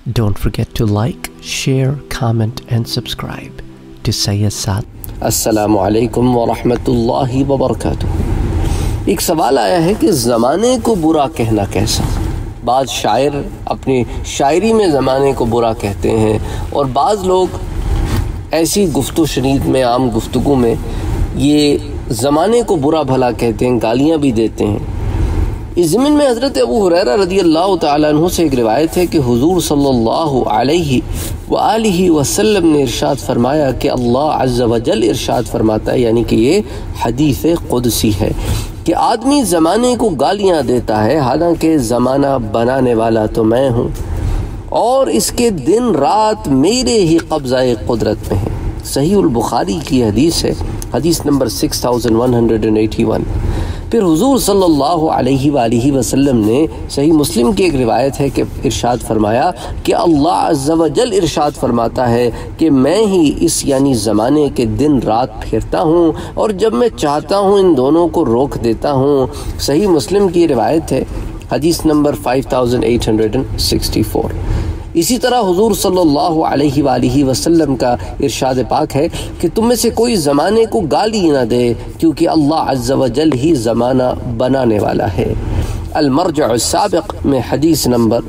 Don't forget to like, share, comment and subscribe to Syed Saad. السلام علیکم ورحمۃ اللہ وبرکاتہ۔ ایک سوال آیا ہے کہ زمانے کو برا کہنا کیسا؟ بعض شاعر اپنی شاعری میں زمانے کو برا کہتے ہیں، اور بعض لوگ ایسی گفت و شنید میں، عام گفتگو میں یہ زمانے کو برا بھلا کہتے ہیں، گالیاں بھی دیتے ہیں۔ اس ضمن میں حضرت ابو ہریرہ رضی اللہ تعالیٰ عنہ سے ایک روایت ہے کہ حضور صلی اللہ علیہ وآلہ وسلم نے ارشاد فرمایا کہ اللہ عز و جل ارشاد فرماتا ہے، یعنی کہ یہ حدیث قدسی ہے، کہ آدمی زمانے کو گالیاں دیتا ہے حالانکہ زمانہ بنانے والا تو میں ہوں، اور اس کے دن رات میرے ہی قبضہ قدرت میں ہیں۔ صحیح البخاری کی حدیث ہے، حدیث نمبر 6181۔ پھر حضور صلی اللہ علیہ وآلہ وسلم نے صحیح مسلم کی ایک روایت ہے کہ ارشاد فرمایا کہ اللہ عز و جل ارشاد فرماتا ہے کہ میں ہی اس یعنی زمانے کے دن رات پھیرتا ہوں، اور جب میں چاہتا ہوں ان دونوں کو روک دیتا ہوں۔ صحیح مسلم کی روایت ہے، حدیث نمبر 5864۔ اسی طرح حضور صلی اللہ علیہ وآلہ وسلم کا ارشاد پاک ہے کہ تم میں سے کوئی زمانے کو گالی نہ دے، کیونکہ اللہ عز و جل ہی زمانہ بنانے والا ہے۔ المرجع السابق میں حدیث نمبر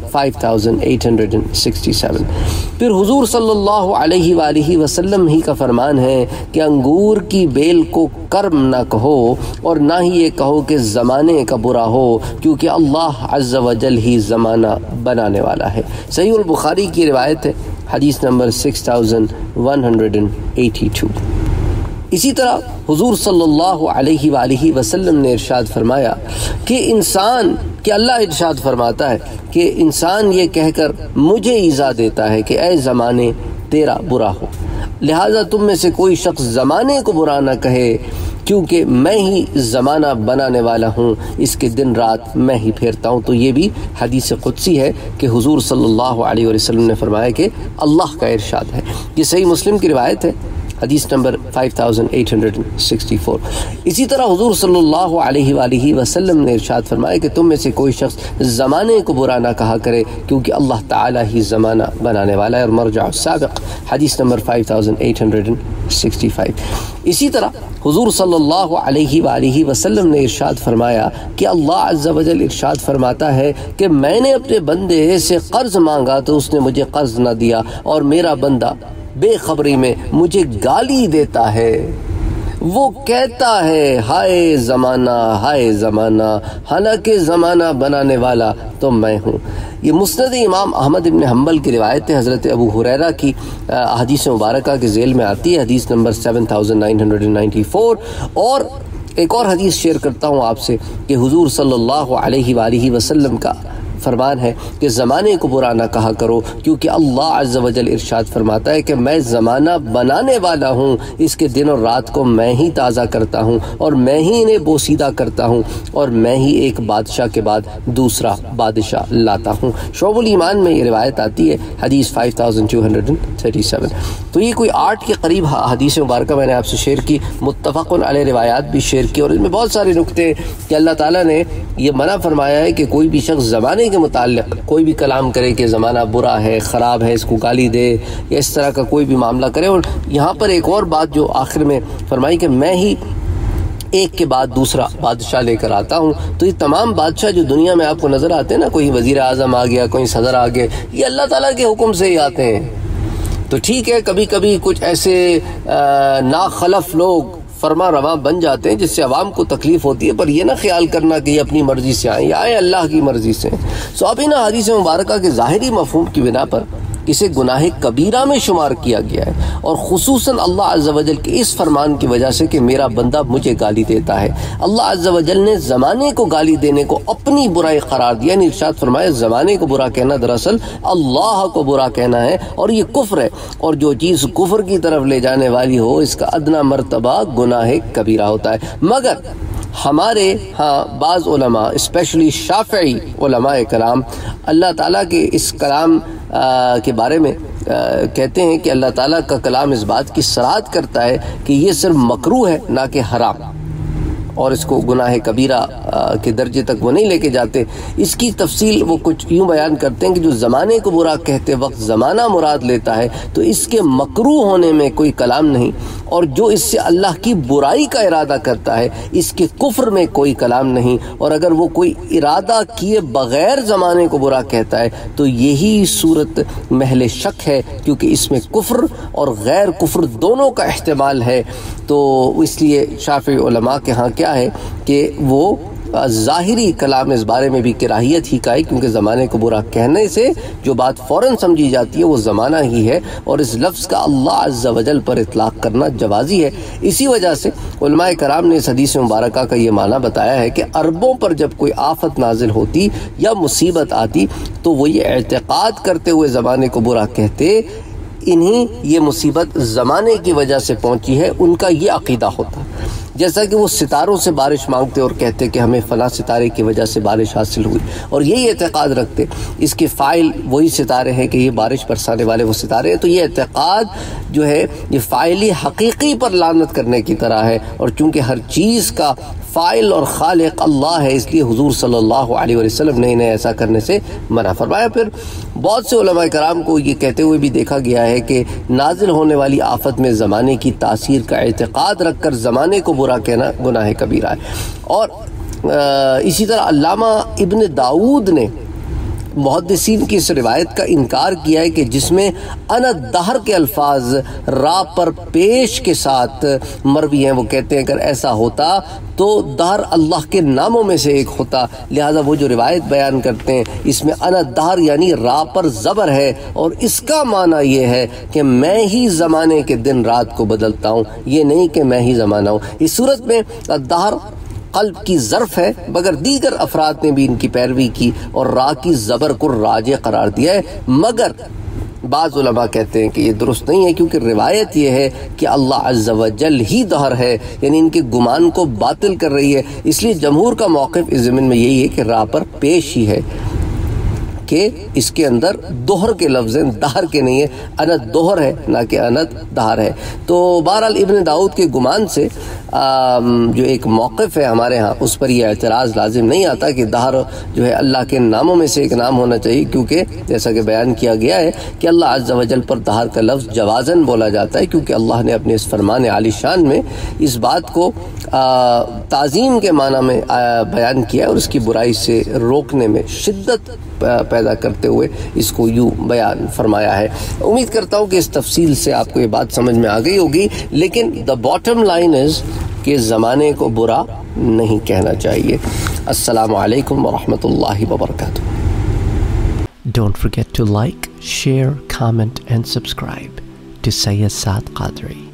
5867۔ پھر حضور صلی اللہ علیہ وآلہ وسلم ہی کا فرمان ہے کہ انگور کی بیل کو کرم نہ کہو، اور نہ ہی یہ کہو کہ زمانے کا برا ہو، کیونکہ اللہ عز و جل ہی زمانہ بنانے والا ہے۔ صحیح البخاری کی روایت ہے، حدیث نمبر 6182۔ اسی طرح حضور صلی اللہ علیہ وآلہ وسلم نے ارشاد فرمایا کہ اللہ ارشاد فرماتا ہے کہ انسان یہ کہہ کر مجھے ایذا دیتا ہے کہ اے زمانے تیرا برا ہو، لہٰذا تم میں سے کوئی شخص زمانے کو برا نہ کہے، کیونکہ میں ہی زمانہ بنانے والا ہوں، اس کے دن رات میں ہی پھیرتا ہوں۔ تو یہ بھی حدیث قدسی ہے کہ حضور صلی اللہ علیہ وسلم نے فرمایا کہ اللہ کا ارشاد ہے۔ یہ صحیح مسلم کی روایت ہے، حدیث نمبر 5864۔ اسی طرح حضور صلی اللہ علیہ وآلہ وسلم نے ارشاد فرمایا کہ تم میں سے کوئی شخص زمانے کو برا نہ کہا کرے، کیونکہ اللہ تعالیٰ ہی زمانہ بنانے والا ہے۔ اور مرجع السابق حدیث نمبر 5865۔ اسی طرح حضور صلی اللہ علیہ وآلہ وسلم نے ارشاد فرمایا کہ اللہ عز و جل ارشاد فرماتا ہے کہ میں نے اپنے بندے سے قرض مانگا تو اس نے مجھے قرض نہ دیا، اور میرا بندہ بے خبری میں مجھے گالی دیتا ہے، وہ کہتا ہے ہائے زمانہ، حالانکہ زمانہ بنانے والا تو میں ہوں۔ یہ مسند امام احمد بن حنبل کی روایت ہے، حضرت ابو ہریرہ کی حدیث مبارکہ کے ذیل میں آتی ہے، حدیث نمبر 7994۔ اور ایک اور حدیث شیئر کرتا ہوں آپ سے کہ حضور صلی اللہ علیہ وآلہ وسلم کا فرمان ہے کہ زمانے کو برا نہ کہا کرو، کیونکہ اللہ عز و جل ارشاد فرماتا ہے کہ میں زمانہ بنانے والا ہوں، اس کے دن اور رات کو میں ہی تازہ کرتا ہوں، اور میں ہی انہیں بوسیدہ کرتا ہوں، اور میں ہی ایک بادشاہ کے بعد دوسرا بادشاہ لاتا ہوں۔ شعب الایمان میں یہ روایت آتی ہے، حدیث 5237۔ تو یہ کوئی 8 کے قریب حدیث مبارکہ میں نے آپ سے شیئر کی، متفق علیہ روایات بھی شیئر کی، اور اس میں بہت سارے نکتے کہ اللہ تعالیٰ نے یہ منع فرمایا ہے کہ کوئی بھی شخص زمانے کے متعلق کوئی بھی کلام کرے کہ زمانہ برا ہے، خراب ہے، اس کو گالی دے، یا اس طرح کا کوئی بھی معاملہ کرے۔ اور یہاں پر ایک اور بات جو آخر میں فرمائی کہ میں ہی ایک کے بعد دوسرا بادشاہ لے کر آتا ہوں۔ تو یہ تمام بادشاہ جو دنیا میں آپ کو نظر آتے ہیں نا، کوئی وزیر اعظم آ گیا، کوئی صدر آ گئے، یہ اللہ تعالیٰ کے حکم سے ہی آتے ہیں۔ تو ٹھیک ہے، کبھی کبھی کچھ ایسے ناخلف لوگ فرما رواں بن جاتے ہیں جس سے عوام کو تکلیف ہوتی ہے، پر یہ نہ خیال کرنا کہ یہ اپنی مرضی سے آئیں، یہ آئیں اللہ کی مرضی سے۔ اب ان حدیث مبارکہ کے ظاہری مفہوم کی بنا پر اسے گناہ کبیرہ میں شمار کیا گیا ہے، اور خصوصاً اللہ عز و جل کے اس فرمان کی وجہ سے کہ میرا بندہ مجھے گالی دیتا ہے۔ اللہ عز و جل نے زمانے کو گالی دینے کو اپنی برائی قرار دیا، یعنی ارشاد فرمایا زمانے کو برا کہنا دراصل اللہ کو برا کہنا ہے، اور یہ کفر ہے، اور جو چیز کفر کی طرف لے جانے والی ہو اس کا ادنا مرتبہ گناہ کبیرہ ہوتا ہے۔ مگر ہمارے ہاں بعض علماء اسپیشلی شافعی علماء کرام اللہ تعالیٰ کے اس کلام کے بارے میں کہتے ہیں کہ اللہ تعالیٰ کا کلام اس بات کی صراحت کرتا ہے کہ یہ صرف مکروہ ہے، نہ کہ حرام۔ اور اس کو گناہ کبیرہ کے درجے تک وہ نہیں لے کے جاتے۔ اس کی تفصیل وہ کچھ یوں بیان کرتے ہیں کہ جو زمانے کو برا کہتے وقت زمانہ مراد لیتا ہے تو اس کے مکروہ ہونے میں کوئی کلام نہیں، اور جو اس سے اللہ کی برائی کا ارادہ کرتا ہے اس کے کفر میں کوئی کلام نہیں، اور اگر وہ کوئی ارادہ کیے بغیر زمانے کو برا کہتا ہے تو یہی صورت محل شک ہے، کیونکہ اس میں کفر اور غیر کفر دونوں کا احتمال ہے۔ تو اس لیے شافعی علماء کے ہاں کیا ہے کہ وہ ظاہری کلام اس بارے میں بھی کراہیت ہی کا ہے، کیونکہ زمانے کو برا کہنے سے جو بات فوراً سمجھی جاتی ہے وہ زمانہ ہی ہے، اور اس لفظ کا اللہ عز و جل پر اطلاق کرنا جوازی ہے۔ اسی وجہ سے علماء کرام نے اس حدیث مبارکہ کا یہ معنی بتایا ہے کہ عربوں پر جب کوئی آفت نازل ہوتی یا مصیبت آتی تو وہ یہ اعتقاد کرتے ہوئے زمانے کو برا کہتے انہیں یہ مصیبت زمانے کی وجہ سے پہنچی ہے، ان کا یہ عقیدہ ہوتا۔ جیسا کہ وہ ستاروں سے بارش مانگتے اور کہتے کہ ہمیں فلاں ستارے کی وجہ سے بارش حاصل ہوئی، اور یہی اعتقاد رکھتے اس کے فاعل وہی ستارے ہیں کہ یہ بارش برسانے والے وہ ستارے ہیں، تو یہ اعتقاد جو ہے یہ فاعلی حقیقی پر لعنت کرنے کی طرح ہے، اور چونکہ ہر چیز کا فاعل اور خالق اللہ ہے اس لیے حضور صلی اللہ علیہ وسلم نے انہیں ایسا کرنے سے منع فرمایا۔ پھر بہت سے علماء کرام کو یہ کہتے ہوئے بھی دیکھا گیا ہے کہ نازل ہونے والی آفت میں زمانے کی تاثیر کا اعتقاد رکھ کر زمانے کو برا کہنا گناہ کبیرہ ہے۔ اور اسی طرح علامہ ابن داؤد نے محدثین کی اس روایت کا انکار کیا ہے کہ جس میں انا دہر کے الفاظ را پر پیش کے ساتھ مروی ہیں۔ وہ کہتے ہیں اگر ایسا ہوتا تو دہر اللہ کے ناموں میں سے ایک ہوتا، لہذا وہ جو روایت بیان کرتے ہیں اس میں انا دہر یعنی را پر زبر ہے، اور اس کا معنی یہ ہے کہ میں ہی زمانے کے دن رات کو بدلتا ہوں، یہ نہیں کہ میں ہی زمانہ ہوں۔ اس صورت میں دہر قلب کی ظرف ہے، مگر دیگر افراد نے بھی ان کی پیروی کی اور را کی زبر کو راجع قرار دیا ہے، مگر بعض علماء کہتے ہیں کہ یہ درست نہیں ہے، کیونکہ روایت یہ ہے کہ اللہ عز و جل ہی دہر ہے، یعنی ان کے گمان کو باطل کر رہی ہے۔ اس لیے جمہور کا موقف اس ضمن میں یہی ہے کہ را پر پیش ہی ہے، کہ اس کے اندر دوہر کے لفظ ہیں، دہر کے نہیں ہے، انت دوہر ہے نہ کہ انت دہر ہے۔ تو بہرحال ابن داؤد کے گمان سے جو ایک موقف ہے ہمارے ہاں اس پر یہ اعتراض لازم نہیں آتا کہ دہر جو ہے اللہ کے ناموں میں سے ایک نام ہونا چاہیے، کیونکہ جیسا کہ بیان کیا گیا ہے کہ اللہ عز و جل پر دہر کا لفظ جوازن بولا جاتا ہے، کیونکہ اللہ نے اپنے اس فرمان عالی شان میں اس بات کو تعظیم کے معنی میں بیان کیا اور اس کی برائی سے روکنے میں شدت پیدا کرتے ہوئے اس کو یوں بیان فرمایا ہے۔ امید کرتا ہوں کہ اس تفصیل سے آپ کو یہ بات سمجھ میں آ گئی ہوگی، لیکن the bottom line is کہ زمانے کو برا نہیں کہنا چاہیے۔ السلام علیکم ورحمۃ اللہ وبرکاتہ۔ Don't forget to like, share, comment and subscribe to Saad Qadri.